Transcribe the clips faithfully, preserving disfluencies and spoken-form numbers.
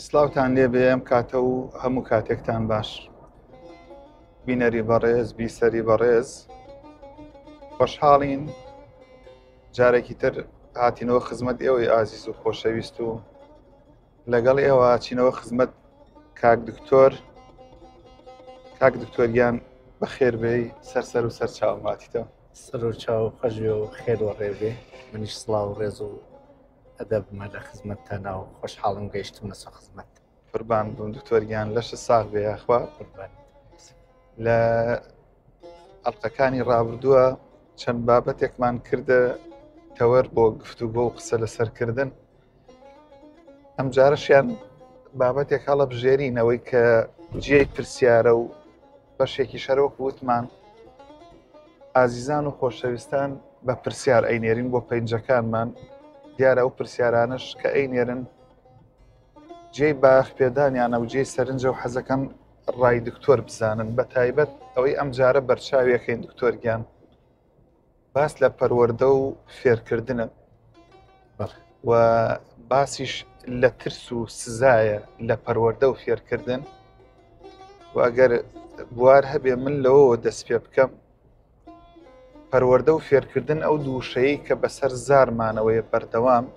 سلااوتان لێبێ ئەم کاتە و هەموو کاتێکتان باش. بینەری بەڕێز بیسەری بەڕێز خۆشحاڵین جارێکی تر هاتینەوە خزمەت ئێوەی ئازیز و خۆشەویست و لەگەڵ ئێوە چینەوە خزمەت کاک دکتۆر کاک دکتۆریان بەخێر بێی سەرسەر و سەر چاوماتیتەوە. سەر و چاو خەژێ و خێر و ڕێبێ منیش سڵاو و ڕێز و ئەدەبمە لە خزمەتتانە و خۆشحاڵم گەیشتم لەسەر خزمەت. قوربان بووم دکتۆریان لەشە ساغ بێ یاخوا. لە ئەڵلقەکانی ڕابردووە چەند بابەتێکمان کردە تەوەر بۆ گفتوگۆ و قسە لەسەرکردن. ئەم جارەشیان بابەتێک هەڵە بژێرینەوەی کە جێی پرسیارە و بەشێکی شەرۆک وتمان ئازیزان و خۆشەویستان بە پرسیار ئەینێرین بۆ پەیجەکانمان. دیارە ئەو پرسیارانش کە ئەینێرن جێی باخ پێدانیانە و جێی سەرنجە و حەزەکەم ڕای دکتۆر بزانن بە تایبەت ئەوەی ئەم جارە بەرچاویەکەین دکتۆرگیان باس لە پەروەردە و فێرکردنە و باسیش لە ترس و سزایە لە پەروەردە و فێرکردن و ئەگەر بوار هەبێ من لەوەوە دەست پێ بکەم پەروەردە و فێرکردن ئەو دووشەیەی کە بەسەر زارمانەوەیە بەردەوام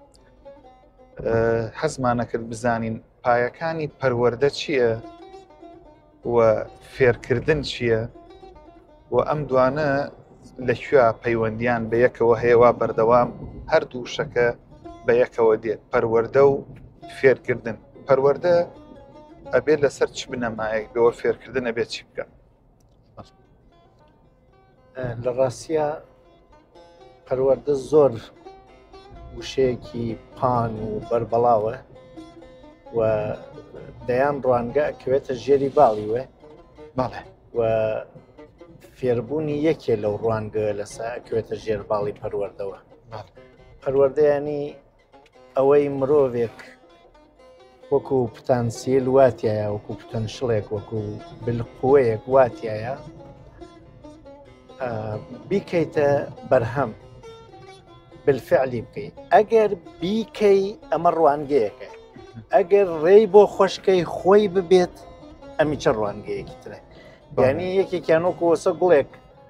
حەزمانەکرد بزانین پایەکانی پەروەردە چییە و فێرکردن چییە و ئەم دوانە لەکوێ پەیوەندیان بە یەکەوە هەیەوا بەردەوام هەردوو شەکە بە یەکەوە دێت پەروەردە و فێرکردن. پەروەردە ئەبێت لەسەر چ بنەمایەک بەوە فێرکردن ئەبێت چی بکەن؟ لە ڕاستیە پەروەردە زۆر وشەیەکی پان و بەربەڵاوە و دەیان ڕوانگە ئەکەوێتە ژێری باڵی وێ باڵێ و فێربوونی یەکێ لەو ڕوانگە لەسەر ئەکەوێتە ژێر باڵی پەروەردەوە. پەروەردەیانی ئەوەی مرۆڤێک وەکو پتانسیل واتیایە وەکو پتەنشڵێک وەکو بلقوەیەک واتیایە بیکەیتە بەرهەم بالفعلی بکەیت. ئەگەر بیکەی ئەمە ڕوانگەیەکە، ئەگەر ڕێی بۆ خۆشکەی خۆی ببێت ئەمی چە ڕوانگەیەکی ترە. یعنی یەکێکیان وەکو وەسە گوڵێک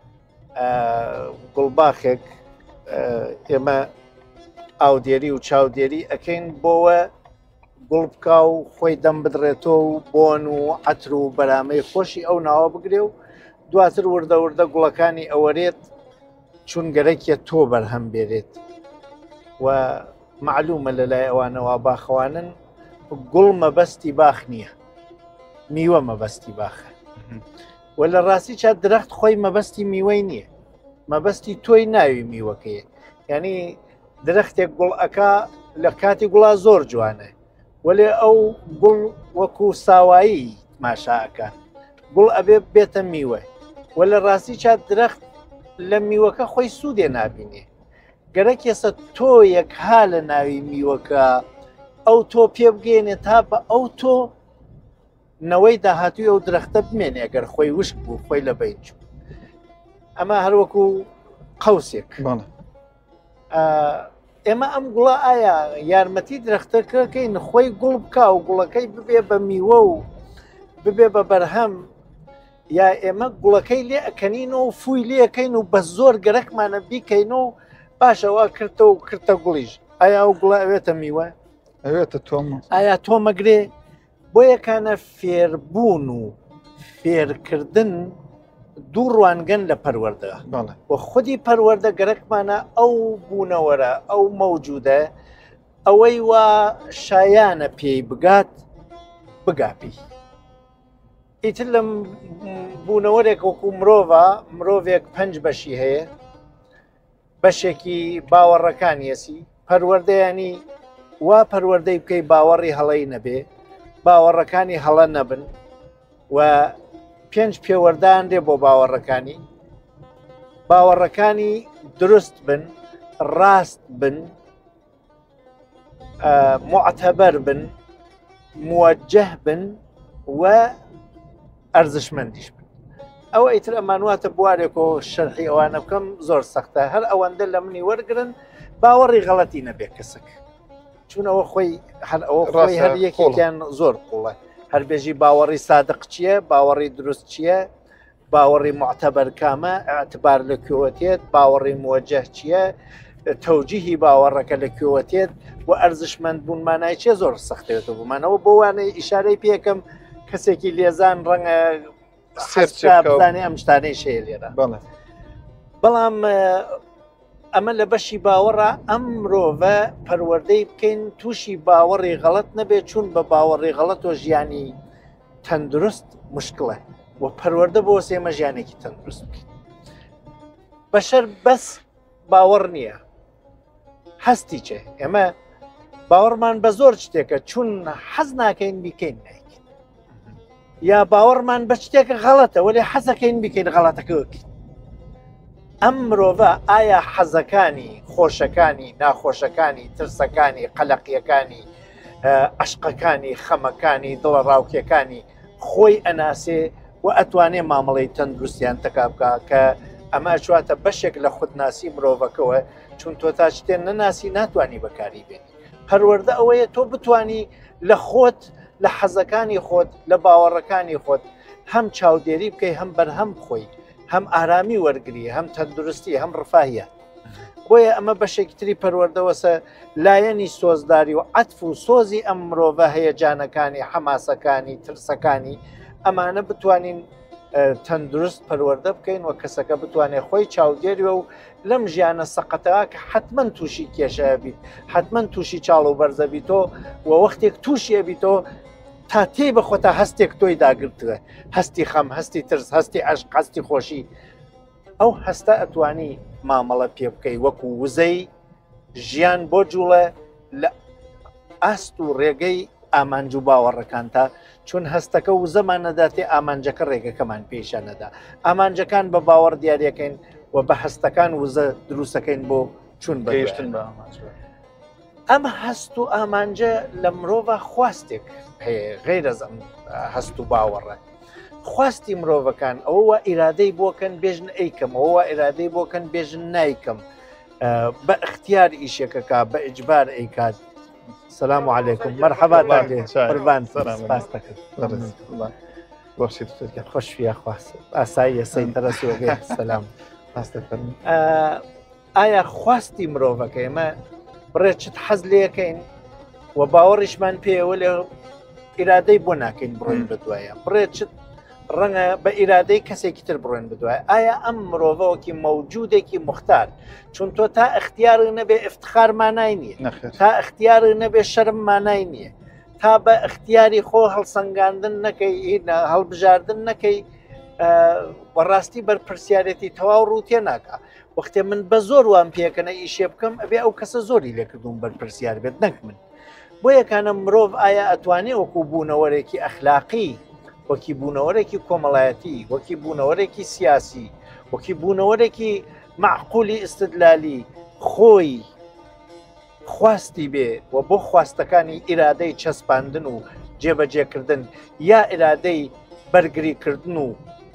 گوڵباخێک ئێمە ئاودێری و چاودێری ئەکەین بۆوە گوڵ بکا و خۆی دەم بدرێتەوە و بۆن و عەتر و بەرامەی خۆشی ئەو ناوە بگرێ و دواتر وردە وردە گوڵەکانی ئەوەرێت چون گەرەکیە تۆ بەرهەم بێرێت و معلومە لەلای ئەوانەوە باخەوانن گوڵ مەبەستی باخ نییە، میوە مەبەستی باخە و لە ڕاستی چات درەخت خۆی مەبەستی میوەی نییە، مەبەستی تۆی ناوی میوەکەیە. یعنی درەختێک گوڵ ئەکا لە کاتی گوڵا زۆر جوانە وەلێ ئەو گوڵ وەکو ساوایی ماشاکە گوڵ ئەبێ بێتە میوە و لە ڕاستی چات درەخت لە میوەکە خۆی سوودێ نابینێ. گەرەک ئێستا تۆ یەک ها لە ناوی میوەکە ئەو تۆ پێ بگەێنێ تا بە ئەو تۆ نەوەی داهاتوی ئەو درەختە بمێنێ ئەگەر خۆی وشک بوو خۆی لە بین چوو. ئەمە هەروەکو قەوسێک. ئێمە ئەم گوڵە ئایا یارمەتی درەختەکەکەین خۆی گوڵ بکە و گوڵەکەی ببێ بە میوە و ببێ بە بەرهەم یا ئێمە گوڵەکەی لێ ئەکەنینەوە و فووی لێەکەین و بە زۆر گەرەکمانە بیکەینەوە و باشەوە کردە و کردە گوڵیش. ئایا ئەو گوڵە ئەوێتە میوە؟ ئەوێتە تۆم. ئایا تۆ مەگرێ بۆ یەکانە فێربوون و فێرکردن دوو ڕوانگەن لە پەروەردە و خودی پەروەردە گەرەکمانە ئەو بوونەوەرە ئەو مەوجودە ئەوەی وا شایانە پێی بگات بگاپی. ئیتر لەم بوونەوەرێک وەکو مرۆڤە مرۆڤێک پەنج بەشی هەیە، بەشێکی باوەڕەکانیەسی پەروەردەیانی وا پەروەردەی بکەی باوەڕی هەڵەی نەبێ باوەڕەکانی هەڵە نەبن و پێنج پێوەردان دێ بۆ باوەڕەکانی باوەڕەکانی دروست بن، ڕاست بن، معتەبەر بن، موەجه بن و ئەرزشمەندیش بن. ئەوە ئیتر ئەمانواتە بوارێک و شەرحی ئەوانە بکەم زۆر سەختە. هەر ئەوەندە لە منی وەرگرن باوەڕی غەڵەتی نەبێ کەسک چونەوە خۆی خۆی هەر یەکێکیان زۆر قوڵە هەربێژی باوەڕی سادق چییە باوەڕی دروست چییە باوەڕی معتەبەر کامە ئەعتبار لە کوێوەتێت باوەڕی موەجه چییە تەوجیهی باوەڕەکە لە کوێوەتێت و ئەرزشمەند بوونمانای چێ زۆر سەختێتەوە بوومانەوە بۆ وانەی ئیشارەی پێکەم کەسێکی لێزان ڕەنگە بزانێ ئەم شتانەی شەیە لێرە بەڵام ئەمە لە بەشی باوەڕە ئەم مرۆڤە پەروەردەی بکەین تووشی باوەڕی غەڵەت نەبێت چوون بە باوەڕی غەڵەتۆ ژیانی تەندروست مشکڵە و پەروەردە بۆ سێمە ژیانێکی تەندروست بکەین بەشەر بەس باوەڕ نییە هەستی چێ ئێمە باوەڕمان بە زۆر شتێکە چون حەز ناکەین بیکەین نایکەین یا باوەڕمان بە شتێکە غەڵەتە وەلێ حەزەکەین بیکەین غەڵەتەکە بکەین ئەم مرۆڤە ئایا حەزەکانی خۆشەکانی ناخۆشەکانی ترسەکانی قەلەقیەکانی عشقەکانی خەمەکانی دڵە ڕاوکیەکانی خۆی ئەناسێ و ئەتوانێ مامەڵەی تەندروستیان تەکا بکە کە ئەمە چواتە بەشێک لە خودناسی مرۆڤەکەوە چون تۆ تا شتێن نەناسی ناتوانانی بەکاری بێنی پەروەردە ئەوەیە تۆ بتانی لە خۆت لە حەزەکانی خۆت لە باوەڕەکانی خۆت هەم چاودێری بکەی هەم بەرهەم بخۆی هەم ئارامی وەرگری هەم تەندروستی هەم ڕفاهیە بۆیە ئەمە بەشێکی تری پەروەردەوەسە لایەنی سۆزداری و عەتف و سۆزی ئەم مرۆڤە هەیەجانەکانی حەماسەکانی ترسەکانی ئەمانە بتوانین تەندروست پەروەردە بکەین و کەسەکە بتوانێت خۆی چاودێریوە و لەم ژیانە سەقەتەوە کە حتمما تووشی کێشەیە بیت حتمما تووشی چاڵ و بەرزە بیتۆ و وەختێک تووشیە بیتۆ تا تێی بەخۆتە هەستێک تۆی داگرتووە هەستی خەم هەستی ترس هەستی عەشق هەستی خۆشی ئەو هەستە ئەتوانی مامەڵە پێ بکەی وەکو وزەی ژیان بۆ جوڵە لە ئاست و ڕێگەی ئامانج و باوەڕەکانتە چون هەستەکە و زەمان نەداتێ ئامانجەکە ڕێگەکەمان پێشانەدا ئامانجەکان بە باوەڕ دیارەکەین و بە هەستەکان وزە دروستەکەین بۆ چون بەگەشتن بە ئەم هەست و ئامانجە لە مرۆڤ خواستێک هەیە غەیرە ئەم هەست و باوەڕە خواستی مرۆڤەکان ئەوە ئیرادەی بۆکەن بێژن ئەیکەم ئەوە ئیرادەی بۆکەن بێژن نایکەم بە اختیار ئیشێکەکە بە ئیجبار ئەیکات السلام عليكم مرحبا قربان خوش فيها خواست ئاسایی سەیتەرە سوێگەی سەلام ئایا خواستی مرۆڤەکە ئێمە بڕێ چت حەز لێەکەین و باوەڕیشمان پێوە لێ ئیرادەی بۆ ناکەین بڕۆین بەدوایە بڕێ چت ڕەنگە بە ئیرادەی کەسێکی تر بڕۆین بدوایە ئایا ئەم مرۆڤەوەکی مەوجودێکی مختار چون تۆ تا اختیار نەبێ افتخار مانای نییە تا اختیار نەبێ شەرم مانای نییە تا بە اختیاری خۆ هەڵسەنگاندن نەکەی هەڵبژاردن نەکەی بەڕاستی بەرپرسیارەتی تەواو ڕوتێ ناکە وەختێ من بە زۆر وان پێکەنە ئیشێ بکەم ئەبێ ئەو کەسە زۆری لێکردوم بەرپرسیار بێت نەک من بۆ یەکانە مرۆڤ ئایا ئەتوانێ وەکو بوونەوەرێکی ئەخلاقی وەکی بوونەوەرێکی کۆمەڵایەتی وەکی بوونەوەرێکی سیاسی وەکی بوونەوەرێکی معقولی استدلالی خۆی خواستی بێ و بۆ خواستەکانی ئیرادەی چەسپاندن و جێبەجێکردن یا ئیرادەی بەرگریکردن و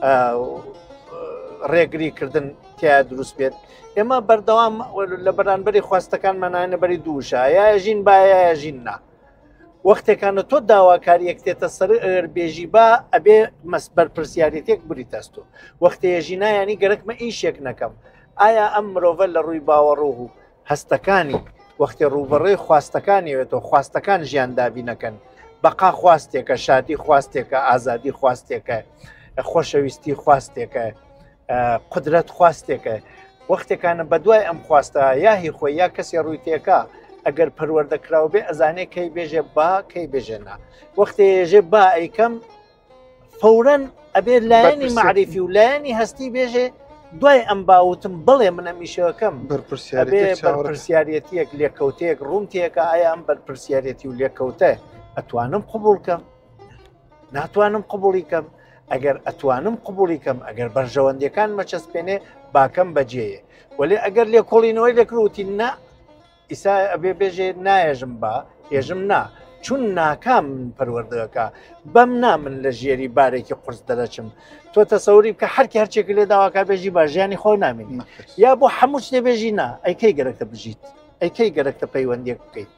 ڕێگریکردن تیا دروست بێت ئێمە بەردەوام لە بەرانبەری خواستەکانمانانە بەری دووشە یا ژین باە ژین نا وەختێکانە تۆ داواکاریەک تێتە سەر ئەربێژی با ئەبێ مەسبەر پرسیارەتێک بری تەستۆ وەختێ ژینایانی گەرەکمە ئیشێک نەکەم ئایا ئەم مرۆڤە لە ڕووی باوەڕۆ و هەستەکانی وەختی ڕوبەڕێی خواستەکانیوێتەوە خواستەکان ژیاندابی نەکەن بەقا خواستێکە شادی خواستێکە ئازادی خواستێکە خۆشەویستی خواستێکە قدرەت خواستێکە وەختێکانە بە دوای ئەم خواستە یاهی خۆی یا کەسی ڕووی تێکە ئەگەر پەروەردەکراوە بێ ئەزانێ کەی بێژێ با کەی بێژێنا وەختێ ێژێ با ئەیکەم فەورەن ئەبێ لایەنی معریفی و لایەنی هەستی بێژێ دوای ئەم باوتم بڵێ من ئەمیشەکەم بەرپرسیارەتیەک لێکەوتەیەک ڕوونتێکە ئایا ئەم بەرپرسیارەتی و لێکەوتە ئەتوانم قبولکەم ناتوانم قبولیکەم ئەگەر ئەتوانم قبولیکەم ئەگەر بەرژەوەندەکان مەچەسپێنێ باکەم بەجێیە وەلێ ئەگەر لێکۆڵینەوەی لەکروتی نا ئیسا ئەبێ بێژێ نایەژم با ێژم نا چون ناکام من پەروەردەکە بەم نا من لە ژێری بارێکی قورس دەرەچم تۆ تەسەوری بکە هەرکی هەرچێک لێ داواکە بێژی با ژیانی خۆی نامێنی یا بۆ هەموو شتێ بێژی نا ئەیکەی گەرەکتە بژیت ئەیکەی گەرەکتە پەیوەندێک بکەیت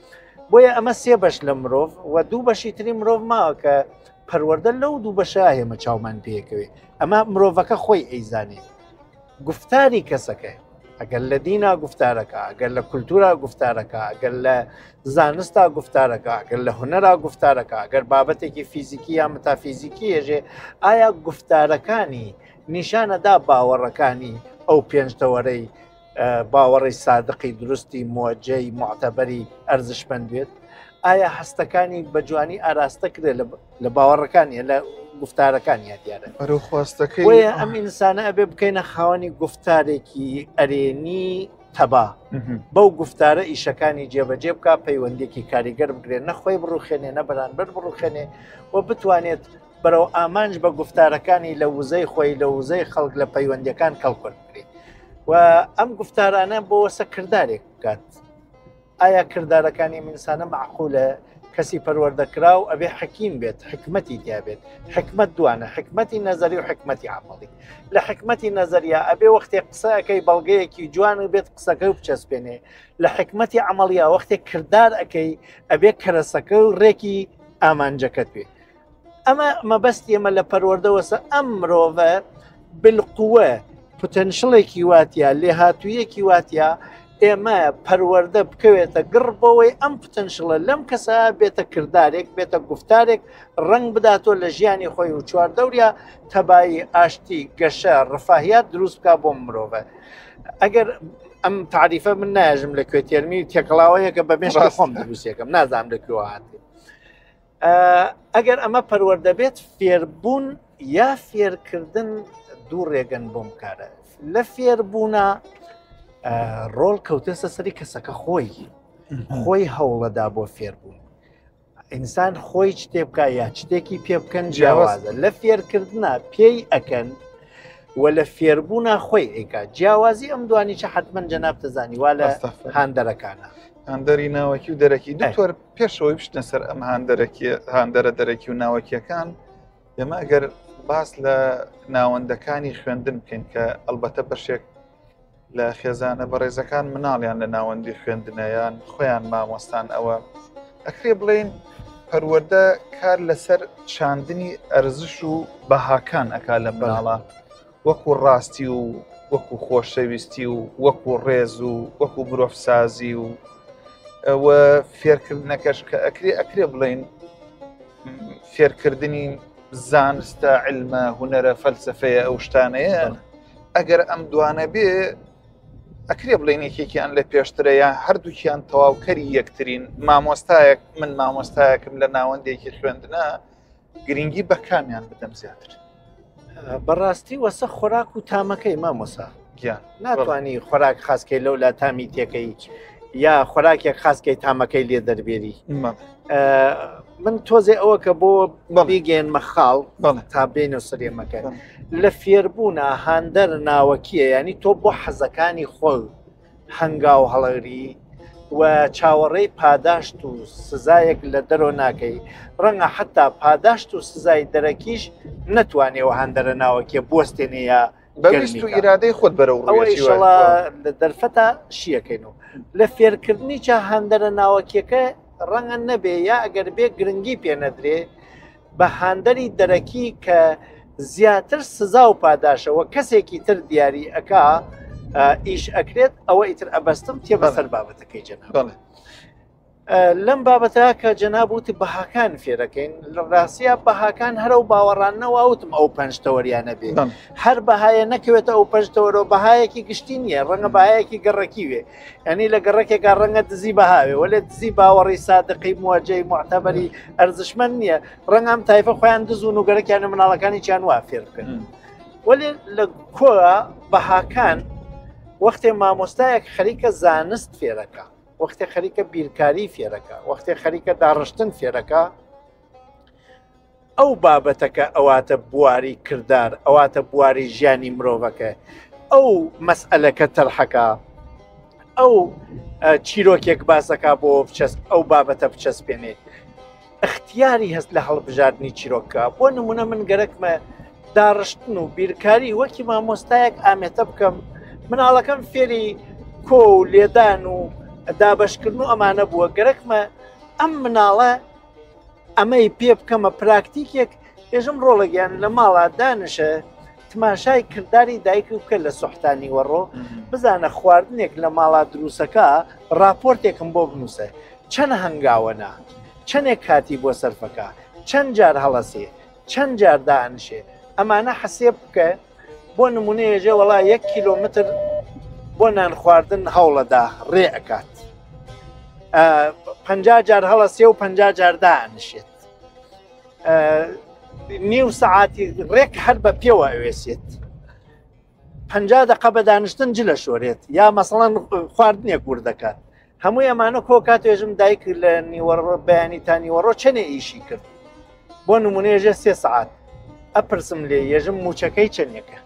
بۆیە ئەمە سێ بەش لە مرۆڤ و دوو بەشی تری مرۆڤ ماوە کە پەروەردە لەو دوو بەشە هێمە چاومان پێکەوێ ئەمە مرۆڤەکە خۆی ئەیزانێ گفتاری کەسەکە ئەگەر لە دینا گفتارەکە ئەگەر لە کولتورا گفتارەکە ئەگەر لە زانستا گفتارەکە ئەگەر لە هوەرا گفتارەکە ئەگەر بابەتێکی فیزیکی یا متافیزیکی هێژێ ئایا گفتارەکانی نیشانەدا باوەڕەکانی ئەو پێنجتەوەرەی باوەڕی سادقی دروستی موجەی معتەبەری ئەرزشمەند بێت ئایا هەستەکانی بە جوانی ئاراستە کرێ لە باوەڕەکانی لە گفتارەکانی دیارە بەرەخواستەکەی بۆیە ئەم ئینسانە ئەبێ بکەینە خاوەنی گفتارێکی ئەرێنی تەبا بەو گفتارە ئیشەکانی جێبەجێ بکە پەیوەندێکی کاریگەر بگرێن نەخۆی بڕوخێنێ نە بەرامبەر بڕوخێنێ و بتوانێت بەرەو ئامانج بە گفتارەکانی لە وزەی خۆی لە وزەی خەڵک لە پەیوەندەکان کەڵکۆن بکرێت و ئەم گفتارانە بۆ وەسە کردارێک بکات ئایا کردارەکانی ئینسانە معقولە کەسی پەروەردەکرا و ئەبێ حەکیم بێت حکمەتی تیا بێت حکمت دوانە حکمەتی نەزەری و حکمەتی عملی لە حکمەتی نەزەریە ئەبێ وەختێک قسەکەی بەڵگەیەکی جوان بێت قسەکە و بچەسپێنێ لە حکمەتی عملیە وەختێک کردار ئەەکەی ئەبێ کەرەسەکە و ڕێکی ئامانجەکەت بێ ئەمە مەبەستی ئێمە لە پەروەردەوەسە ئەم مرۆڤە بالقووە پتەنشڵێکی واتە لێ هاتوویەکی واتە ئێمە پەروەردە بکەوێتە گڕبەوەی ئەم پتەنشڵە لەم کەسە بێتە کردارێک بێتە گفتارێک ڕنگ بداتۆ لە ژیانی خۆی و چواردەوریا تەبایی ئاشتی گەشە ڕفاهیات دروست بکە بۆ مرۆڤە ئەگەر ئەم تعریفە من ناژم لە کوێتێرمی تێکڵاوەیەکە بە مێشکی خۆم دروستێکم نازانم لەکوێوە هاتێ ئەگەر ئەمە پەروەردە بێت فێربوون یا فێرکردن دوو ڕێگەن بۆم کارە لە فێربوونە ڕۆڵ کەوتەسە سەری کەسەکە خۆی خۆی هەوڵەدا بۆ فێربوون ئینسان خۆی شتێ بکە یا شتێکی پێ بکەن جیاوازە لە فێرکردنا پێی ئەکەن و لە فێربوونا خۆی ئەیکا جیاوازی ئەم دوانی چە حتمما جەناب تەزانی وا لە هاندەرەکانە هاندەری ناوەکی و دەرەکی دکتۆر پێشەوەی بشتە سەر ئەم هاندەرەکی هاندەرە دەرەکی و ناوەکیەکان ئێمە ئەگەر باس لە ناوەندەکانی خوێندن بکەین کە ئەلبەتە بەشێک لە خێزانە بەڕێزەکان مناڵیان لە ناوەندی خوێندنەیان خۆیان مامۆستان ئەوە ئەکرێ بڵێن پەروەردە کار لەسەر چاندنی ئەرزش و بەهاکان ئەکا لە مناڵە وەکو ڕاستی و وەکو خۆشەویستی و وەکو ڕێز و وەکو مرۆڤسازی و ئەوە فێرکردنەکەش کە ئەکرێ ئەکرێ بڵێن فێرکردنی زانستە علمە هونەرە فەلسفەیە ئەو شتانەیە ئەگەر ئەم دوانە بێ ئەکرێ بڵێن یەکێکیان لە پێشترەیە هەردووکیان تەواوکەری یەکترین مامۆستایەک من مامۆستایەکم لە ناوەندێکی خوێندنە گرنگی بە کامیان بدەم زیاتر بەڕاستی وەسە خۆراک و تامەکەی مامۆسا گیان ناتوانانی خۆراک خاصکەی لەو لا تامی تێکەی یا خۆراکێک خاصکەی تامەکەی لێ دەربێری من تۆزێ ئەوە کە بۆ بیگەێنمە خاڵ تا بێنە سرێمەکە لە فێربوونە هاندەر ناوەکیە ینی تۆ بۆ حەزەکانی خۆل هەنگاو هەڵەری و چاوەڕێی پاداشت و سزایەک لە دەرۆ ناکەی ڕەنگە حتا پاداشت و سزای دەرەکیش نەتوانێەوە هەندەرە ناوەکیە بستێنێ یا بەویست و ئیرادەی خۆت بەرەو ئەوەیشڵە لە دەرفەتە شیەکەینەوە لە فێرکردنی چا هەندەرە ناوەکیەکە ڕەنگە نەبێ یا ئەگەر بێ گرنگی پێ نەدرێ بە هاندەری دەرەکی کە زیاتر سزا و پاداشەوە کەسێکی تر دیاری ئەکا ئیش ئەکرێت ئەوە ئیتر ئەبەستم تێ بەسەر بابەتەکەی جەناب لەم بابەتە کە جەناب وتی بەهاکان فێرەکەین لە ڕاستیە بەهاکان هەرە و باوەڕانەوە وتم ئەو پەنجتەوەریانە بێ هەر بەهایە نەکەوێتە ئەو پەنجتەوەرەوە بەهایەکی گشتی نییە ڕەنگە بەهایەکی گەڕەکی وێ ئەنی لە گەڕێکێکا ڕەنگە دزی بەهاوێ وەلێ دزی باوەڕی سادقی موجەی معتەبەری ئەرزشمەند نییە ڕەنگە ئەم تایفە خۆیان دزون و گەرەکیانە مناڵەکانی چیان وا فێر بکەن وەلێ لە کۆە بەهاکان وەختێ مامۆستایەک خەریکە زانست فێرەکە وەختێ خەریکە بیرکاری فێرەکە وەختێ خەریکە داڕشتن فێرەکە ئەو بابەتەکە ئەواتە بواری کردار ئەواتە بواری ژیانی مرۆڤەکە ئەو مەسئلەکە تەرحەکە ئەو چیرۆکێک باسەکە بۆ بچەست ئەو بابەتە بچەسپێنێ اختیاری هەست لە هەڵبژاردننی چیرۆکە بۆ نمونە من گەرەکمە داڕشتن و بیرکاری وەکی مامۆستایەک ئامێتە بکەم مناڵەکەم فێری کۆ و لێدان و دابشکردن و ئەمانە بووە گەرەکمە ئەم مناڵە ئەمەی پێ بکەمە پراکتیکێک ێژم ڕۆڵەگەیان لە ماڵا دانشە تماشای کردداری دایک و بکە لە سوحتانی وەڕۆ بزانە خواردنێک لە ماڵا دروستەکە راپۆرتێکم بۆ بنووسە چەند هەنگاوەنا چەندێک کاتی بۆ سەرفەکە چەند جار هەڵەسێ چەند جار دانشێ ئەمانە حەسێب بکە بۆ نمونەیەژێ وڵا یەک کیلۆمتر بۆ نان خواردن هەوڵەدا ڕێ ئەکات پەنجا جار هەڵەسێ و پەنجا جار دانشێت نیو سەعاتی ڕێک هەر بە پێوە ئەوێسێت پەنجا دەقە بە دانیشتن جلە شۆرێت یا مەسەڵەن خواردنێک ور دەکات هەمووی ئەمانە کۆکات ێژم دایک لە نیوەڕۆ بەیانی تا نیوەڕۆ چەنێ ئیشی کرد بۆ نمونێژە سێ سەعات ئەپرسم لێ یێژم موچەکەی چەندێکە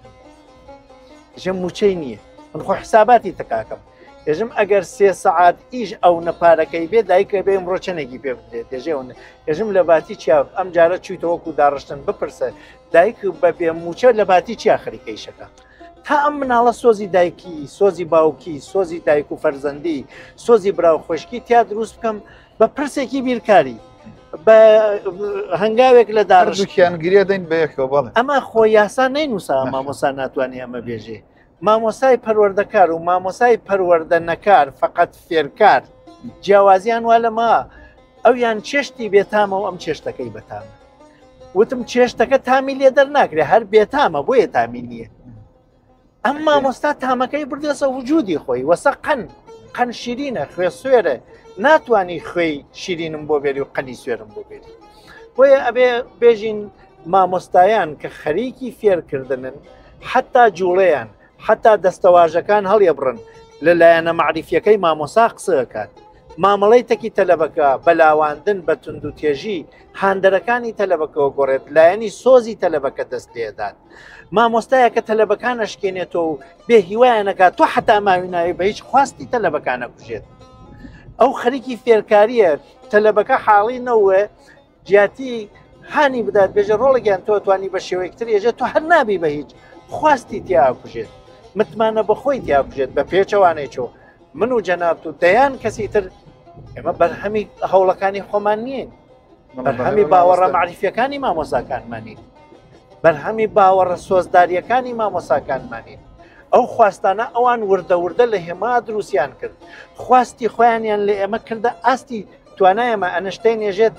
ژەم موچەی نییە من خۆ حساباتی تکاکەم ێژم ئەگەر سێ سەعات ئیش ئەو نەپارەکەی بێ دایکە بێ ئەمڕۆ چەندێکی پێ بدرێت دێژێون ێژم لە باتی چیا ئەم جارە چویتەوەکو داڕشتن بپرسە دایک بە پێ موچە لە باتی چیا خەریکەیشەکە تا ئەم مناڵە سۆزی دایکی سۆزی باوکی سۆزی دایک و فەرزەندی سۆزی براو خۆشکی تیا دروست بکەم بە پرسێکی بیرکاری بە هەنگاوێک لە داڕشتیان گرێ دەین بەیەکەوە بەڵێ ئەمە خۆ یاسا نەینووسا مامۆسا ناتوانێ ئەمە بێژێ مامۆسای پەروەردەکار و مامۆسای پەروەردە نەکار فقط فێرکار جیاوازیان وا لەما ئەویان چێشتی بێتامە و ئەم چێشتەکەی بەتامە وتم چێشتەکە تامی لێ دەرناکرێ هەر بێتامە بۆیە تامی نییە ئەم مامۆستا تامەکەی بردێسە وجودی خۆی وەسە قەن قەن شیرینە خوێ سوێرە ناتوانانی خوێی شیرینم بۆ بێری و قەنی سوێرم بۆ بێری بۆیە ئەبێ بێژین مامۆستایان کە خەریکی فێرکردنن حتا جوڵەیان حتا دەستەواژەکان هەڵێ بڕن لەلایەنە معریفیەکەی مامۆسا قسەکات مامەڵەی تەکی تەلەبەکە بەلاواندن بە تونند و تێژی هاندەرەکانی تەلەبەکەەوە گۆڕێت لایەنی سۆزی تەلەبەکە دەست لێدات مامۆستایە کە تەلەبەکان ئەشکێنێتەوە و بێ هیوایەنەکات تۆ حتا ماوی ناوی بە هیچ خواستی تەلەبەکانە کوژێت ئەو خەریکی فێرکاریە تەلەبەکە حاڵی نەوە جیاتی هانی بدات بێژە ڕۆڵێکیان تۆ توانی بە شێوەیەکتر ێژێت تۆ هەر نابی بە هیچ خواستی تیا کوژێت متمانە بەخۆی تیا کوژێت بە پێچەوانەی چۆ من و جەناب و دەیان کەسی تر ئێمە بەرهەمی هەوڵەکانی خۆمان نیین بەرهەمی باوەڕە معریفیەکانی مامۆساکانمانین بەرهەمی باوەڕە سۆزداریەکانی مامۆساکانمانین ئەو خواستانە ئەوان وردە وردە لە هێما دروستیان کرد خواستی خۆیانیان لە ئێمە کردە ئاستی توانایەمە ئەنشتەی نێژێت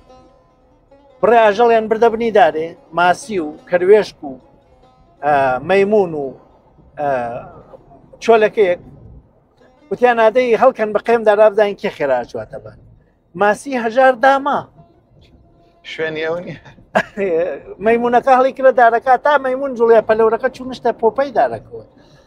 بڕێ ئاژەڵیان بردە بنی دارێ ماسی و کەروێشک و مەیمون و چۆلەکەیەک وتیان نادەی هەڵکەن بە قێم دارابداین کێ خێرا چواتە بە ماسی هەژار داما شوێنی ئەو نیە مەیمونونەکە هەڵی کرە دارەکە تا مەیمون جوڵیا پەلەورەکە چوونشتە پۆپەی دارەکەوە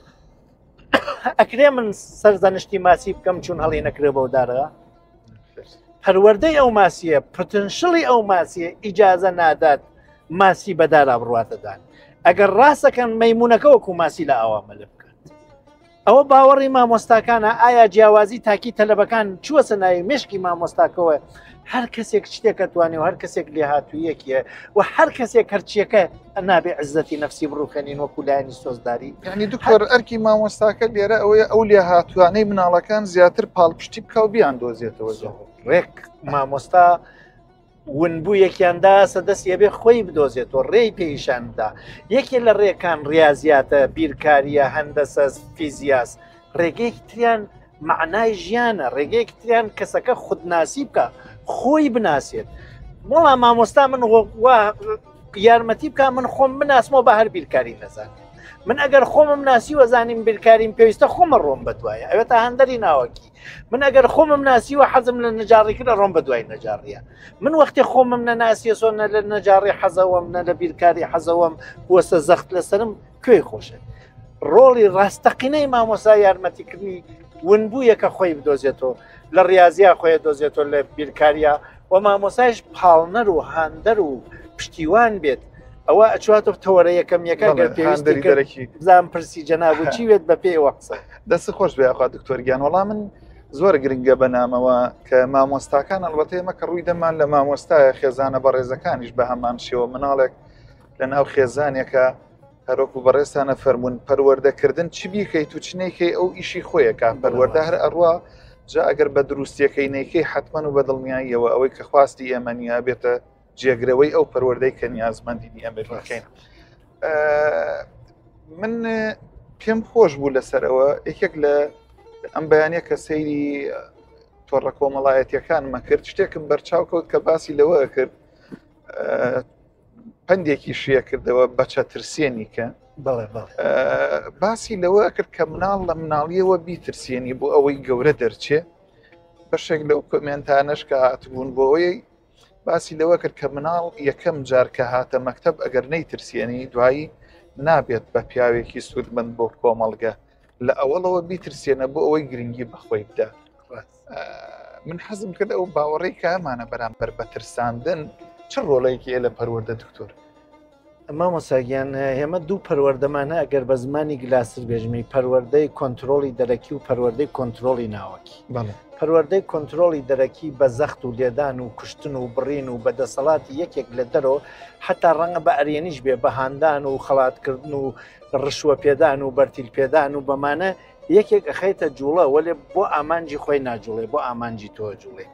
ئەکرێ من سەرزانشتی ماسی بکەم چون هەڵی نەکرێ بەو دارەوە پەروەردەی ئەو ماسیە پتنشڵی ئەو ماسیە ئیجازە نادات ماسی بەدارا بڕواتەدان ئەگەر ڕاستەکەن مەیمونونەکە وەکو ماسی لە ئاوامە لە بکات ئەوە باوەڕی مامۆستاکانە ئایا جیاوازی تاکی تەلەبەکان چووەسە ناوی مشکی مامۆستاکەوە هەر کەسێک شتێکە توانێ و هەر کەسێک لێ هاتوویەکیە و هەر کەسێک هەرچیەکە نابێ عزەتی نەفسی بڕووکەنین وەکو لایەنی سۆزداری ینی دوکتۆر ئەرکی مامۆستاکە لێرە ئەوەیە ئەو لێ هاتوانەی مناڵەکان زیاتر پاڵپشتی بکە و بیان دۆزێتەوە زۆر ڕێک مامۆستا ونبوویەکیاندا سەدەست یەبێ خۆی بدۆزێتەوە ڕێی پێیشاندا یەکێ لە ڕێکان ڕاضیاتە بیرکاریە هەندەسە فیزیاس ڕێگەیەک تریان معنای ژیانە ڕێگەیەک تریان کەسەکە خودناسی بکە خۆی بناسێت وەڵام مامۆستا من یارمەتی بکە من خۆم بناسمەوە بە هەر بیرکاری نەزانێت من ئەگەر خۆمم ناسی وەزانیم بیرکاریم پێویستە خۆمە ڕۆم بەدوایە ئەوێت تا هەندەری ناوەکی من ئەگەر خۆمم ناسی و حەزم لە نەجاڕی کرە ڕۆم بەدوای نەجاڕیە من وەختی خۆمم نەناسیە سۆ نە لە نەجاڕی حەزەوەم نە لە بیرکاری حەزەوەم وەسە زەخت لەسرم کوێی خۆشە ڕۆڵی ڕاستەقینەی مامۆسا یارمەتیکردنی ونبوویەکە خۆی بدۆزێتەوە لە ڕاضیە خۆی دۆزێتەوە لە بیرکاریە و مامۆسایش پاڵنەر و هاندەر و پشتیوان بێت ئەوە ئەچواتە تەوەرە یەکەم یەکە گەر پێویستی بزان پرسی جەناب و چی وێت بە پێیوە قسە دەست خۆش بێخوا دکتۆرگیان وەڵام من زۆر گرنگە بەنامەوە کە مامۆستاکان ئەڵبەتە ئێمە کە ڕووی دەمان لە مامۆستایە خێزانە بەڕێزەکانیش بە هەمان شێوە مناڵێک لە ناو خێزانێکە هەرۆک و بەڕێستانە فەرمونون پەروەردەکردن چی بیکەیت و چنێکەی ئەو ئیشی خۆیەکە پەروەردە هەر ئەڕوا جا ئەگەر بە دروستیەکەی نەیکەی حتممە و بەدڵنیاییەوە ئەوەی کە خواستی ئێمەنیە بێتە جێگرەوەی ئەو پەروەردەی کە نیازمەندی ئەمە بکەین. من پێم خۆش بوو لەسەرەوە یەکێک لە ئەم بەیانە کە سەیری تۆڕە کۆمەڵایەتیەکانمە کرد شتێکم بەرچاوکەوت کە باسی لەوە کرد پندێکی شیە کردەوە بەچە ترسێنی کە باسی لەوە کرد کە مناڵ لە مناڵیەوە بیترسێنی بۆ ئەوەی گەورە دەرچێ بەشێک لەو کۆمنتانەش کە هاتبوون بۆ ئەوەی باسی لەوە کرد کە مناڵ یەکەم جار کە هاتە مەکتەب ئەگەر نەیترسێنی دوایی نابێت بە پیاوێکی سوودمەند بۆ کۆمەڵگە لە ئەوڵەوە بیترسێنە بۆ ئەوەی گرنگی بەخۆی بدە. من حەزم کرد ئەو باوەڕێی کە ئەمانە بەرامبەر بە ترساندن چ ڕۆڵەیەکی لە پەروەردە دکتۆر؟ ئەمە مۆساگیان هێمە دوو پەروەردەمانە ئەگەر بە زمانی گلاسر بێژمی پەروەردەی کۆنتترۆلی دەرەکی و پەروەردەی کۆنتترۆلی ناوەکی. پەروەردەی کۆنتترۆلی دەرەکی بە زەخت و لێدان و کوشتن و بڕین و بەدەسەڵاتی یەکێک لە دەرەوە حتا ڕەنگە بە ئەریێنیش بێ بە هاندان و خەڵاتکردن و ڕشوە پێدان و بەرتیل پێدان و بەمانە یەکێک ئەخەیتە جوڵە وەلێ بۆ ئامانجی خۆی ناجوڵێ بۆ ئامانجی تۆ جوڵێ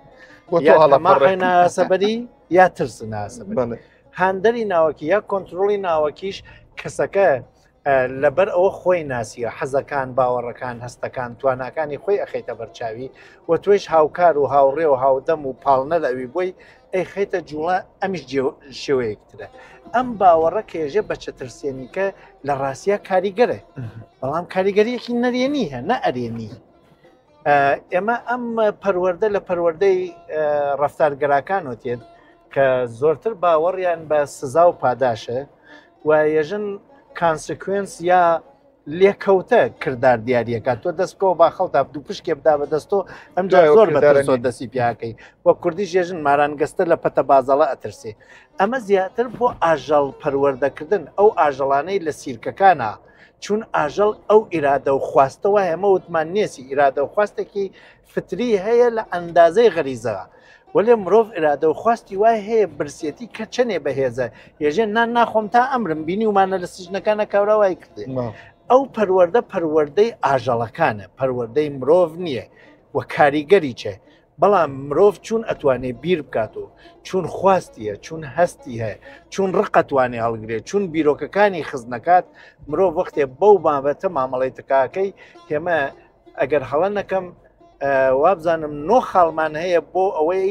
ناسەبەری یا ترس ناسەبەر هاندەری ناوەکی یا کۆنتترۆلی ناوەکیش کەسەکە لەبەر ئەوە خۆی ناسیە حەزەکان باوەڕەکان هەستەکان تواناکانی خۆی ئەخەیتە بەرچاوی و توێش هاوکار و هاوڕێ و هاودەم و پاڵنە لەوی بۆی ئەی خەیتە جوڵە ئەمیش شێوەیەکترە. ئەم باوەڕە کێژە بە چەترسێنیکە لە ڕاستیە کاریگەرە بەڵام کاریگەریەکی نەرێنی هە نە ئەرێنی. ئێمە ئەم پەروەردە لە پەروەردەی ڕەفتارگەراکان وتێت کە زۆرتر باوەڕیان بە سزا و پاداشە و ێژن کانسکوێنس یا لێکەوتە کردار دیارریەکە تۆ دەستکەوە با خەڵتا دوو پشکێ بدا بە دەستۆ ئەمجا زۆر بەتەرسۆ دەستی پیاکەی وە کوردی ژێژن مارانگەستە لە پەتە بازەڵە ئەترسێ. ئەمە زیاتر بۆ ئاژەڵ پەروەردەکردن ئەو ئاژەڵانەی لە سیرکەکانە چون ئاژەڵ ئەو ئیرادە و خواستەوە هەمە وتمان نێسی ئیرادە و خواستێکی فتری هەیە لە ئەندازەی غەریزە وەلێ مرۆڤ ئرادە و خواستی وای هەیە برسێتی کە چنێ بەهێزە ێژێ نان ناخۆم تا ئەمرم بینی ومانە لە سژنەکانە کاوراوای کردێ. ئەو پەروەردە پەروەردەی ئاژەڵەکانە پەروەردەی مرۆڤ نییە و کاریگەری چێ بەڵام مرۆڤ چون ئەتوانێ بیر بکاتەوە چون خواستیە چون هەستی هەیە چون ڕقەتوانێ هەڵگرێت چون بیرۆکەکانی خزنەکات مرۆڤ وەختێ بەو بابەتە مامەڵی تکاکەی هێمە ئەگەر هەڵە نەکەم وابزانم نۆ خاڵمان هەیە بۆ ئەوەی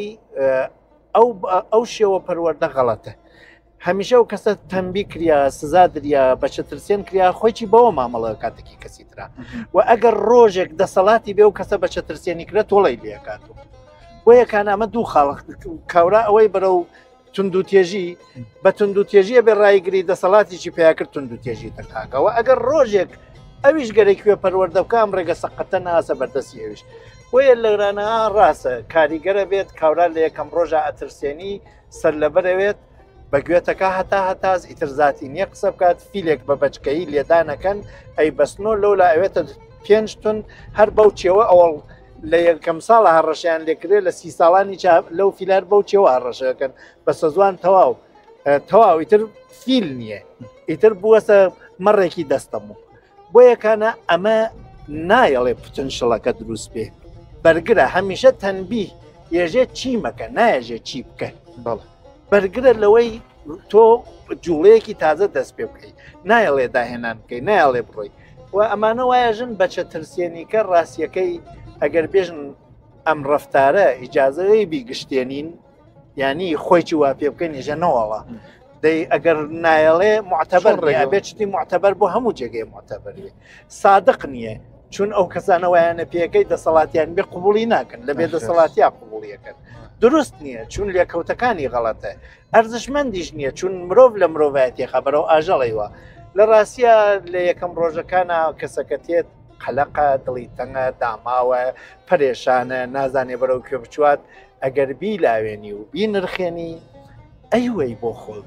ئەو شێوە پەروەردە غەڵەتە. هەمیشە و کەسە تەنبی کریا سزا دریا بە چەترسێن کریا خۆیی بەوە مامەڵە کاتێکی کەسی ترا و ئەگەر ڕۆژێک دەسەڵاتی بێ و کەسە بە چەترسێنی کرێت تۆڵی لێکاتەوە بۆ یەکان ئەمە دوو خاڵق کاورا ئەوەی بەرە و تونند و تێژی بە تونند و تێژیە بێ ڕایگری دەسەڵاتیی پێیاکرد تونند و تێژی دەکاکەوە ئەگەر ڕۆژێک ئەویش گەرەی پەروەردە بکەم ڕێگە سەقەتە ناسە بەردەستی ئەویش وەیە لەرانە ڕاستە کاریگەرە بێت کاورا لە یەکەم ڕۆژە ئەترسێنی سەر لەبەرەوێت بە گوێتەکە هەتا هەتاز ئیترزاتی نییە قسە بکات فیلێک بە بەچکەی لێدانەکەن ئەی بەستنۆ لەو لا ئەوێتە پێنج تون هەر بەو چێوە ئەوڵ لە یەکەم ساڵە هەڕەشیان لێکرێت لە سی ساڵانی لەو فیلار بەو چێوە هەڕەشەکەن بە سەزوان تەواو تەواو ئیتر فیل نییە ئیتر بووەسە مەڕێکی دەستەموو بۆ یەکانە ئەمە نایەڵێ پوتنشڵەکە دروست بێ بەرگرە هەمیشە تەنبی ێژێ چی مەکە نایەژێ چی بکە بەڵێ بەرگرە لەوەی تۆ جوڵەیەکی تازە دەست پێ بکەیت نایەڵێ داهێنان بکەی نایەڵێ بڕۆی و ئەمانە وایەژن بە چەترسێنیکە ڕاستیەکەی ئەگەر بێژن ئەم ڕەفتارە ئیجازەی بیگشتێنین ینی خۆیی وا پێ بکەین ێژە نەوەڵە دەی ئەگەر نایەڵێ معتەبەر بێت شتی معتەبەر بۆ هەموو جێگەی معتەبەر بێ صادق نییە چون ئەو کەسانەوەیانە پێەکەی دەسەڵاتیان بێ قوبولی ناکەن لە بێ دەسەڵاتیا قوبولیەکەن دروست نییە چون لێکەوتەکانی غەڵەتە ئەرزشمەندیش نییە چون مرۆڤ لە مرۆڤایەتی خەبەرەوە ئاژەڵەیوە لە ڕاستیە لە یەکەم ڕۆژەکانە کەسەکە تێت قەلەقە دڵی تەنگە داماوە پەرێشانە نازانێ بەرەو کوێ بچوات ئەگەر بیلاوێنی و بینرخێنی ئەیوەی بۆ خۆڵ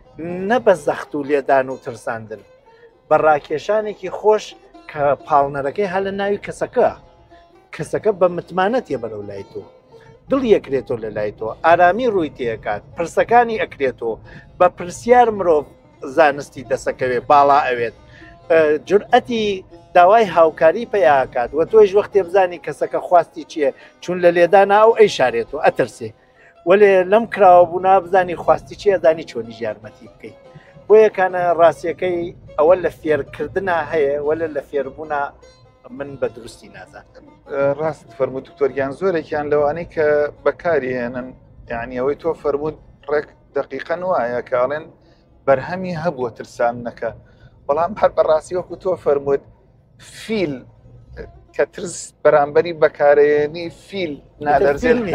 نە بە زەخت و لێدان و ترساندن بە ڕاکێشانێکی خۆش کە پاڵنەرەکەی هە لە ناوی کەسەکە کەسەکە بە متمانەتێ بەرەو لای تۆ دڵی ئەکرێتەوە لە لای تۆ ئارامی ڕووی تێکات پرسەکانی ئەکرێتەوە بە پرسیار مرۆڤ زانستی دەسەکەوێ باڵا ئەوێت جورئەتی داوای هاوکاری پێیاکات وە تۆیش وەختێ بزانی کەسەکە خواستی چییە چون لە لێدانا ئەو ئەی شارێتەوە ئەترسێ وەلێ لەم کراوە بوونا بزانی خواستی چیە زانی چۆنی یارمەتی بکەیت بۆ یەکانە ڕاستیەکەی ئەوە لە فێرکردنا هەیە وەلە لە فێربوونا من بە دروستی نازان ڕاست فەرموو دکتۆریان زۆرێکیان لەوانەی کە بەکاری هێنن یعنی ئەوەی تۆ فەرموود ڕێک دقیقەن وایە کە ئەڵێن بەرهەمی هەبووە ترسانەکە بەڵام هەر بەڕاستی وەکو تۆ فەرموود فیل کە ترس بەرامبەری بەکارێنی فیل نادەرزێنی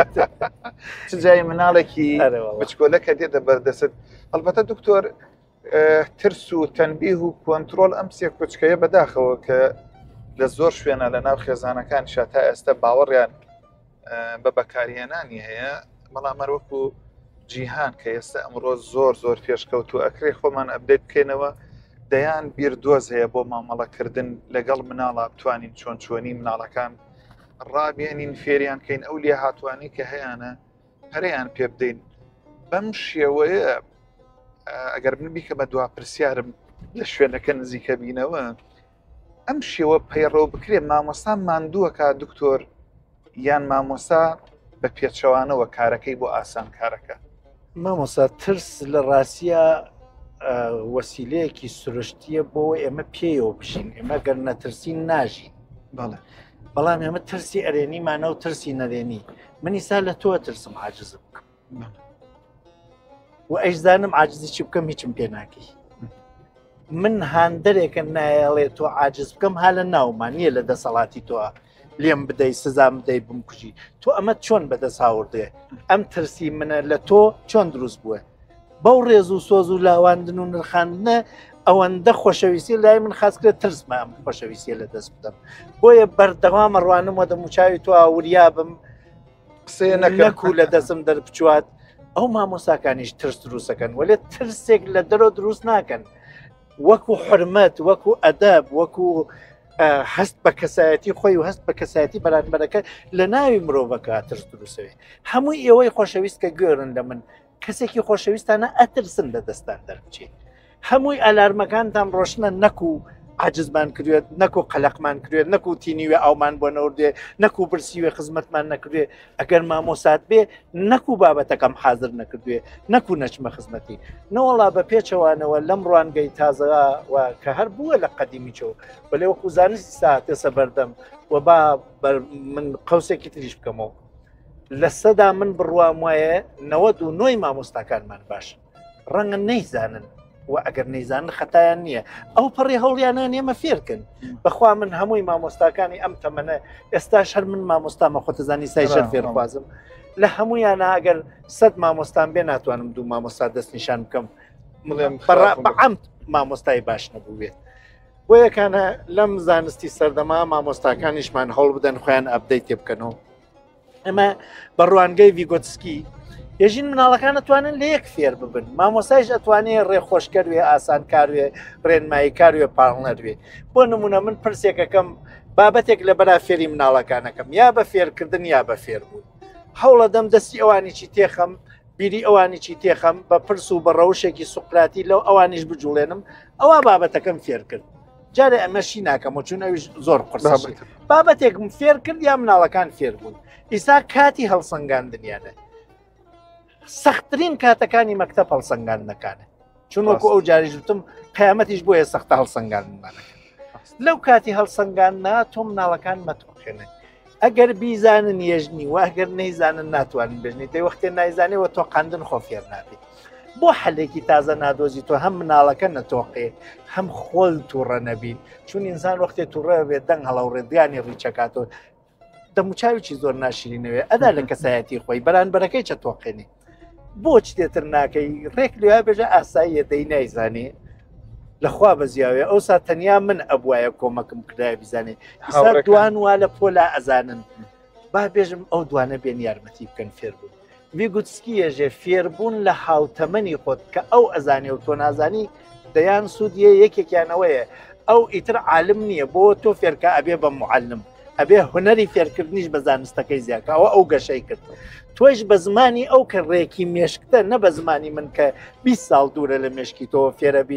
چ جای مناڵێکی بچکۆلەکە دێتە بەردەست ئەلبەتە دکتۆر ترس و تەنبیه و کۆنتترۆل ئەم سێ کۆچکەیە بەداخەوە کە لە زۆر شوێنە لە ناو خێزانەکان شتا ئێستا باوەڕیان بە بەکارهێنانی هەیە بەڵام هەروەکو جیهان کە ئێستا ئەمڕۆ زۆر زۆر پێشکەوت و ئەکرێ خۆمان ئەبدێت بکەینەوە دەیان بیردۆز هەیە بۆ مامەڵەکردن لەگەڵ مناڵە بتوانین چۆن چۆنی مناڵەکان ڕابێنین فێریان کەین ئەو لێ هاتوانی کە هەیەە پەرەیان پێ بدەین بەم شێوەیە ئەگەر من بیکە بە دوا پرسیارم لە شوێنەکە نزیکە بینەوە ئەم شێوە پەیڕەوە بکرێ مامۆستا ماندووە کا دکتۆر یان مامۆستا بە پێچەوانەوە کارەکەی بۆ ئاسان کارەکە مامۆستا ترس لە ڕاستیە وەسیلەیەکی سروشتیە بۆ ئێمە پێیەوە بشین ئێمە گەر نەترسین ناژین بەڵێ بەڵام ئێمە ترسی ئەرێنیمانە و ترسی نەرێنی منی سا لە تۆ ترسم عاجزم بکەم و ئەیزانم عاجزی چی بکەم هیچم پێ ناکەی من هاندەرێکە نایڵێ تۆ عاجز بکەم ها لە ناومان نییە لە دەسەڵاتی تۆ لێم بدەی سزام بدەی بمکوژی تۆ ئەمە چۆن بەدەست هاوردێ ئەم ترسی منە لە تۆ چۆن دروست بووە بەو ڕێز و سۆز و لاواندن و نرخاندنە ئەوەندە خۆشەویستی لای من خاستکرێت ترسمام خۆشەویستە لە دەست بدەم بۆیە بەردەوام ڕوانم وە دەموچاوی تۆ ئاوریا بم قسێ نەکو لە دەستم دەربچوات ئەو مامۆساکانیش ترس دروستەکەن وەلێ ترسێک لە دەرەوە دروست ناکەن وەکو حرمەت وەکو ئەدەب وەکو هەست بە کەسایەتی خۆی و هەست بە کەسایەتی بەرامبەرەکە لە ناوی مرۆڤەکە ترس دروستەوێ هەمووی ئێوەی خۆشەویست کە گێڕن لە من کەسێکی خۆشەویستانە ئەترسن لە دەستان دەربچێت هەمووی ئەلارمەکانتان ڕۆشنە نەکو عاجزمان کردوێت نەکو قەلەقمان کردوێت نەکو تینیوێ ئاومان بۆ نەوردێ نەکو برسیوێ خزمەتمان نەکردوێ ئەگەر مامۆسات بێ نەکو بابەتەکەم حازر نەکردوێ نەکو نەچمە خزمەتی نەوەڵا بە پێچەوانەوە لەم ڕوانگەی تازەوە کە هەر بووە لە قەدیمی چەوە بەلێ وەکو زانستی ساعتێسە بەردەم و با من قەوسێکی تریش بکەمەوە لە سەدا من بڕوام وایە نەوەد و نۆی مامۆستاکانمان باش ڕەنگە نەیزانن و ئەگەر نەیزانن خەتایان نییە ئەو پەڕی هەوڵیانە نێمە فێرکن بەخوا من هەمووی مامۆستاکانی ئەم تەمەنە ئێستاش هەر من مامۆستامە خۆتەزانی سایشەر فێرخوازم لە هەمویانە ئەگەر سەد مامۆستان بێ ناتوانم دوو مامۆستا دەستنیشان بکەم بەعەمد مامۆستای باش نەبووێت بۆ یەکانە لەم زانستی سەردەما مامۆستاکانیشمان هەوڵ بدەن خۆیان ئەپدەیت تێ بکەنەوە ئەمە بە ڕوانگەی ڤیگۆتسکی ێژین مناڵەکان ئەتوانن لە یەک فێر ببن مامۆسایش ئەتوانێت ڕێخۆشکەروێ ئاسانکاروێ ڕێنماییکاروێ پاڵنەروێ بۆ نمونە من پرسێکەکەم بابەتێک لە بەرا فێری مناڵەکانەکەم یا بە فێرکردن یا بە فێربوون هەوڵە دەم دەستی ئەوانیی تێخەم بیری ئەوانیی تێخەم بە پرس و بە ڕەوشێکی سوقراتی لەو ئەوانیش بجوڵێنم ئەوە بابەتەکەم فێر کرد جارێ ئەمەشی ناکەم و چون ئەویش زۆر قرس بابەتێکم فێر کرد یا مناڵەکان فێر بوون ئیسا کاتی هەڵسەنگاندنیانە سەختترین کاتەکانی مەکتەب هەڵسەنگاندنەکانە چون وەکو ئەو جاریش وتم قیامەتیش بۆیە سەختە هەڵسەنگاندنمانەکە لەو کاتی هەڵسەنگاندنا تۆ مناڵەکان مەتۆخێنن ئەگەر بیزانن یێژنی و ئەگەر نەیزانن ناتوانن بژنی دەی وەختێ نایزانێەوە تۆ قاندن خۆ فێر نابێت بۆ حەلێکی تازە نادۆزی تۆ هەم مناڵەکە نەتۆقێ هەم خۆل تووڕە نەبین چون ئینسان وەختێ تووڕە بێت دەنگ هەڵەو ڕێدیانی ڕیچەکاتەوە دەموچاویی زۆر ناشرینەوێ ئەدا لە کەسایەتی خۆی بەرانبەرەکەی چەتۆقێنی بۆچ دێتر ناکەی ڕێک لێ بێژە ئاساییە دەی نایزانێ لەخوا بەزیاوێ ئەو سا تەنیا من ئەبواە کۆمەکم کردای بیزانێ دوان وا لە پۆلا ئەزانن با بێژم ئەو دوانە بێن یارمەتی بکەن فێربوون ڤیگوتسکیەژێ فێربوون لە هاوتەمەنی خۆت کە ئەو ئەزانێ و تۆ نازانی دەیان سوودیە یەکێکیانەوەیە ئەو ئیتر عالم نییە بۆ تۆ فێرکە ئەبێ بە معلم ئەبێ هوەری فێرکردنیش بە زانستەکەی زیاکەوە ئەو گەشەی کرد تۆیش بە زمانی ئەو کە ڕێکی مێشکتە نە بە زمانی من کە بیست ساڵ دوورە لە مێشکی تۆ فێرە بیت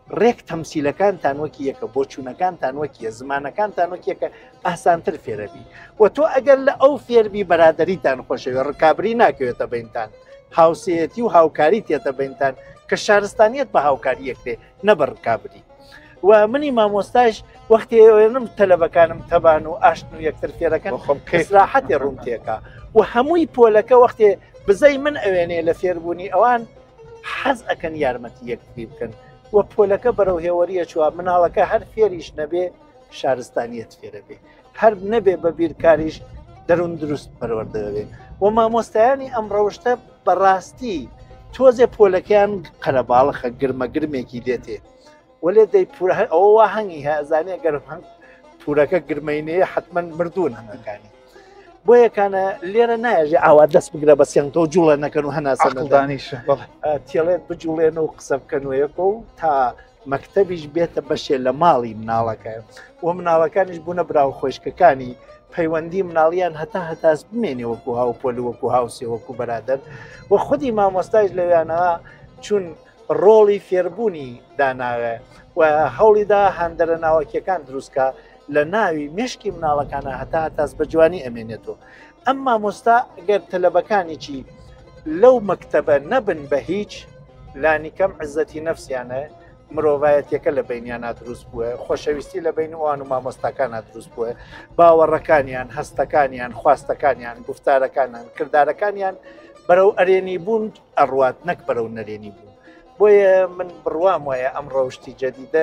ڕێک تەمسیلەکانتان وەکی یەکە بۆ چوونەکانتان وەکیە زمانەکانتان وەکیەکە ئاسانتر فێرەبی و تۆ ئەگەر لە ئەو فێربی بەرادەریتان خۆشەوی ڕکابری ناکەوێتە بینتان هاوسەتی و هاوکاری تێتە بینتان کە شارستانیت بە هاوکاری یەکرێ نەبەر ڕکابری و منی مامۆستاش وەختی ئێوێنم تەلەبەکانم تەبان و ئاشتن و یەکتر فێرەکەن کەسراحەتی ڕوونتێکە و هەمووی پۆلەکە وەختێ بزەی من ئەوێنێ لە فێربوونی ئەوان حەز ئەکەن یارمەتی یەکتری بکەن وە پۆلەکە بەرەو هێوەریە چوە مناڵەکە هەر فێریش نەبێ شارستانیت فێرە بێ هەر نەبێ بە بیرکاریش دەروون دروست پەروەردەبێ و مامۆستایانی ئەم ڕەوشتە بەڕاستی تۆزێ پۆلەکەیان قەرەباڵخە گرمەگرمێکی دێتێ وەلێ دەی ئەوە هەنگی هەزانێ گەرم هەنگ پورەکە گرمەینەیە حتمما مردوون هەنگەکانی بۆ یەکانە لێرە نایژێ ئاوا دەست بگرە بە سێنگتۆ جوڵە نەکەن و هەناسەدانیش تێڵێت بجوڵێن و قسە بکەنوەیەکە و تا مەکتەبیش بێتە بەشێ لە ماڵی مناڵەکە و مناڵەکانیش بوونە براو خۆشکەکانی پەیوەندی مناڵیان هەتا هەتاس بمێنێ وەکو هاوپۆل وەکو هاوسێ وەکو بەرادەر و خودی مامۆستاش لەوێنەوە چون ڕۆڵی فێربوونی داناوێ و هەوڵیدا هەندەرە ناوەکیەکان دروستکە لە ناوی مشکی مناڵەکانە هەتا هەتاس بە جوانی ئەمێنێتەوە ئەم مامۆستا گەر تەلەبەکانێکی لەو مەکتەبە نەبن بە هیچ لانی کەم عزەتی نەفسیانە مرۆڤایەتەکە لە بینیانە دروست بووە خۆشەویستی لە بین ئەوان و مامۆستاکانە دروست بووە باوەڕەکانیان هەستەکانیان خواستەکانیان گفتارەکانیان کردارەکانیان بەرەو ئەرێنی بوون ئەڕوات نەک بەرەو نەرێنی بوون بۆیە من بڕوام وایە ئەم ڕەوشتی جەدیدە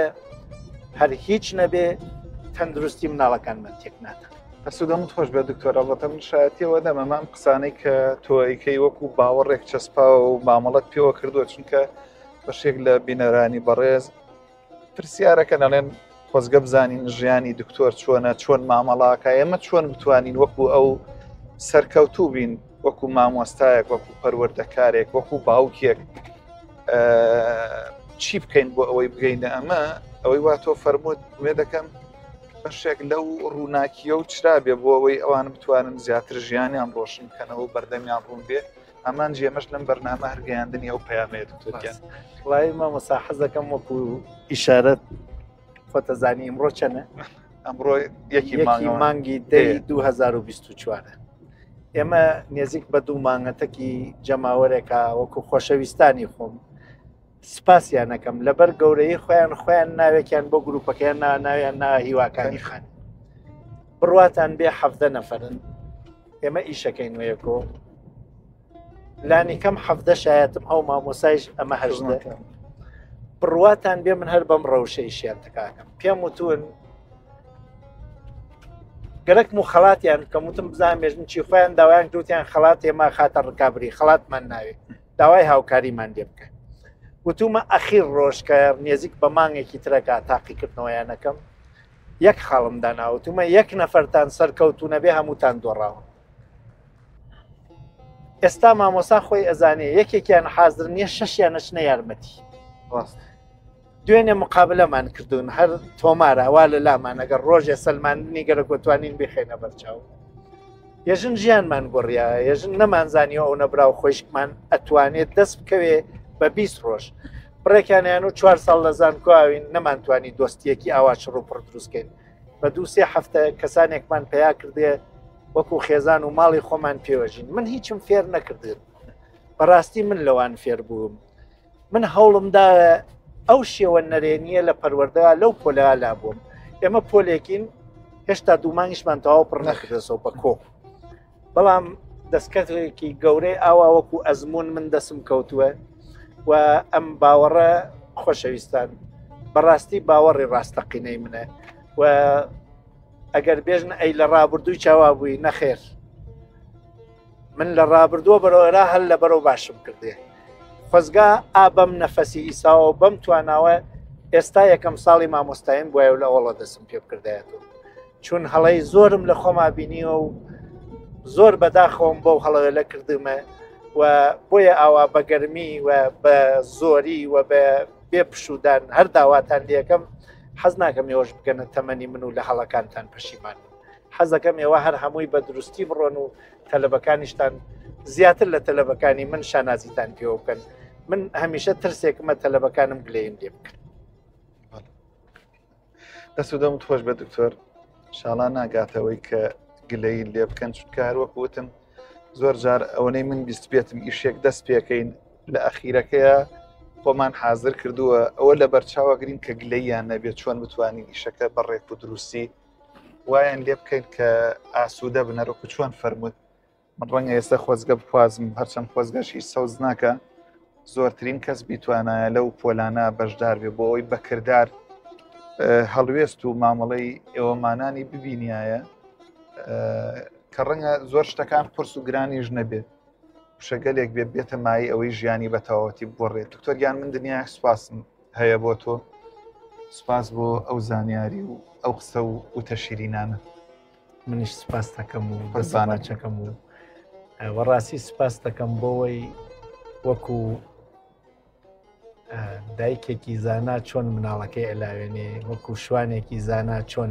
هەر هیچ نەبێ تەندروستی مناڵەکانمان تێک ناتە سوودەمت خۆش بێ دکتۆر ئەڵەتە من شایەتیەوە دەمەمان قسانەی کە تۆیکەی وەکو باوەڕێک چەسپا و مامەڵەت پێوە کردووە چونکە بەشێک لە بینەرانی بەڕێز پرسیارەکە نەڵێن خۆزگە بزانین ژیانی دکتۆر چۆنە چۆن مامەڵاکە ئێمە چۆن بتوانین وەکو ئەو سەرکەوتوو بین وەکو مامۆستایەک وەکو پەروەردەکارێک وەکو باوکێک چی بکەین بۆ ئەوەی بگەینە ئەمە ئەوەی وا تۆ فەرمووت وێ دەکەم بەشێک لەو ڕووناکیە و چرا بێ بۆ ئەوەی ئەوان بتوانن زیاتر ژیانیان ڕۆشن بکەنەوە و بەردەمیان ڕوون بێ ئەمان جێمەش لەم بەرنامە هەرگەیاندنی ئەو پەیامەیە دکتۆرگیان وڵای مامۆستا حەزەکەم وەکو ئیشارەت خۆتەزانی ئەمڕۆ چەنە ئەمڕۆ یەکی مانگی دەی دوو هەزار و بیست و چوارە ئێمە نێزیک بە دوو مانگەتەکی جەماوەرێکە وەکو خۆشەویستانی خۆم سپاسیانەکەم لەبەر گەورەی خۆیان خۆیان ناوێکیان بۆ گروپەکەیان ناویان نا هیواکانی خان بڕواتان بێ حەفدە نەفەرن ئێمە ئیشەکەین وەیەکۆ لانی کەم حەفدە شایەتم ئەو مامۆسایش ئەمە هەژدە بڕواتان بێ من هەر بەم ڕەوشەی شیان تکاکەم پێم وتون گەرەک و خەڵاتیان کەم وتم بزان مێژن چی خۆیان داوایان کردوتیان خەڵات ئێمە خاتە ڕکابری خەڵاتمان ناوێت داوای هاوکاریمان لێ بکەن وتومە ئەخیر ڕۆژکە نێزیک بە مانگێکی ترەکە تاقیکردنەوەیانەکەم یەک خاڵم داناوتومە یەک نەفەرتان سەرکەوتونە بێ هەمووتان دۆڕاوە ئێستا مامۆسا خۆی ئەزانێ یەکێکیان حازر نییە شەشیان نەچنە یارمەتی دوێنێ مقابلەمان کردوون هەر تۆمارە وا لە لامان ئەگەر ڕۆژێ سەلماندنی گەرە گوتوانین بخێنە بەرچاو ێژن ژیانمان گۆڕیا ێژن نەمانزانیەوە ئەو نەبراو خۆشکمان ئەتوانێت دەست بکەوێ بە بیست ڕۆژ بڕێکیانیان و چوار ساڵ لە زانکۆاوین نەمانتوانی دۆستیەکی ئاوا چڕ و پڕ دروستکەین بە دوو سێ هەفتە کەسانێکمان پیا کردێ وەکو خێزان و ماڵی خۆمان پێوەژین من هیچم فێر نەکردن بەڕاستی من لەوان فێر بووم من هەوڵمدا ئەو شێوە نەرێنیە لە پەروەردە لەو پۆلە لا بووم ئێمە پۆلێکین هێشتا دوومانگیشمان تەواو پڕ نەکردەوە بە کۆ بەڵام دەستکەتێکی گەورەی ئاوا وەکو ئەزمون من دەسم کەوتووە و ئەم باوەڕە خۆشەویستان بەڕاستی باوەڕی ڕاستەقینەی منە و ئەگەر بێژن ئەی لە ڕابردووی چاوا بووی نەخێر من لە ڕابردووە بەرەوەرا هەل لە بەرەو باشم کردێ خۆزگا ئابەم نەفەسی ئیساوە بەم تواناوە ئێستا یەکەم ساڵی مامۆستایم بۆیە و لە ئەوڵە دەسم پێ بکردایەوە چون هەڵەی زۆرم لە خۆما بینیوە و زۆر بەداخەوەم بەو هەڵەوە لە کردمە و بۆیە ئاوا بە گەرمی و بە زۆری و بە بێ پشودان هەر داواتان لەکەم حەز ناکەم ێوەش بگەنە تەمەنی من و لە هەڵەکانتان پەشیمان حەزەکەم ئێوە هەر هەمووی بە دروستی بڕۆن و تەلەبەکانیشتان زیاتر لە تەلەبەکانی من شانازیتان پێوە بکەن من هەمیشە ترسێکمە تەلەبەکانم گلەیم لێ بکەن دەست و دەمت خۆش بە دکتۆر، ئینشاڵا ناگاتەوەی کە گلەی لێ بکەن، چونکە هەروەک وتم زۆر جار ئەوەی من بیست بێتم ئیشێک دەست پێکەین لە ئەخیرەکەیە خۆمان حاضر کردووە ئەوە لە بەرچاوەگرین کە گلەییان نەبێت چۆن بتوانین ئیشەکە بەڕێک و دروستی وایان لێ بکەین کە ئاسوودە بنەرۆکو چۆن فەرمووت من ڕەنگە ئێستا خۆزگە بخوازم هەرچەند خۆزگەشی سەوز ناکە زۆرترین کەس بیتوانایە لەو پۆلانە بەشدار بێ بۆ ئەوی بەکردار هەڵوێست و مامەڵەی ئێوەمانانی ببینایە کە ڕەنگە زۆر شتەکان قرس و گرانیش نەبێت شەگەلێک بێ بێتە مای ئەوەی ژیانی بەتەواوەتی بگۆڕێت. دکتۆریان من دنیا سوپاسم هەیە بۆ تۆ، سوپاس بۆ ئەو زانیاری و ئەو قسە و وتە شیرینانە. منیش سوپاس دەکەم و بەزانەچەکەم و وەڕاستی سوپاس دەکەم بۆەوەی وەکو دایکێکی زانا چۆن مناڵەکەی ئەلاوێنێ، وەکو شوانێکی زانا چۆن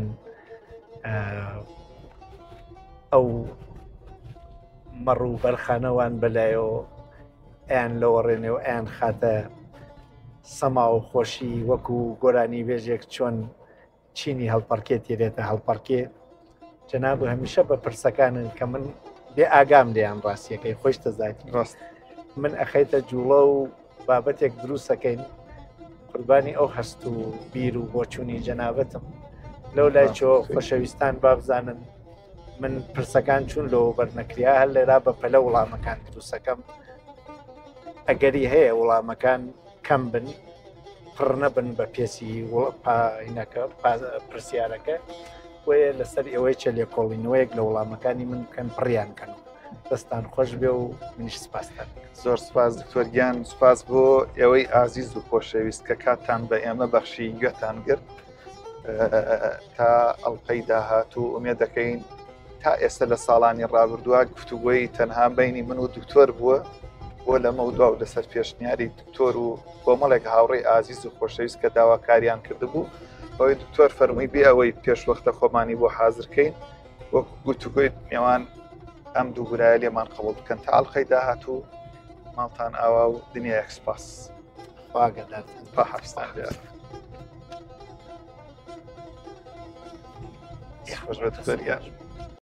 ئەو مەڕ و بەرخانەوان بەلایەوە ئەیان لەوەڕێنێ و ئەیان خاتە سەما و خۆشی وەکو گۆرانی بێژێک چۆن چینی هەڵپەرکێ تێرێتە هەڵپەرکێ. جەناب هەمیشە بە پرسەکانن کە من بێ ئاگام لێیان ڕاستیەکەی خۆش دەزاتی ڕاست من ئەخەیتە جوڵە و بابەتێک دروستەکەین قوربانی ئەو هەست و بیر و بۆچوونی جەنابەتم لەو لای چۆ خۆشەویستان بابزانن من پرسەکان چوون لەوە بەرنەکریا هەر لێرا بە پەلە وڵامەکان دروستەکەم ئەگەری هەیە وڵامەکان کەم بن پڕ نەبن بە پێسی پاینەکە پرسیارەکە وەیە لەسەر ئێوەی چە لێکۆڵینەوەیەک لە وڵامەکانی من بکەن پڕیان کەن دەستان خۆش بێ و منیش سپاسدان. زۆر سپاس دکتۆرگیان، سپاس بۆ ئێوەی ئازیز و خۆشەویست کە کاتان بە ئێمە بەخشی گوێتان گرت تا ئەڵقەی داهاتوو ئومێد دەکەین تا ئێستا لە ساڵانی ڕابردووە گفتوگۆی تەنها بینی من و دکتۆر بووە بۆ لە مەودوا و لەسەر پێشنیاری دکتۆر و کۆمەڵێک هاوڕێی ئازیز و خۆشەویست کە داواکاریان کردبوو بەوەی دکتۆر فەرمووی بێ ئەوەی پێشوەختە خۆمانی بۆ حازرکەین وەکو گوتوگۆی میێوان ئەم دوو گورایە لێمان قبول بکەن تا ئەڵقەی داهاتوو ماڵتان ئاوا و دنیایەک سپاس. خواگەدارتان با حەفستان بێ. خوش بە دکتۆریان.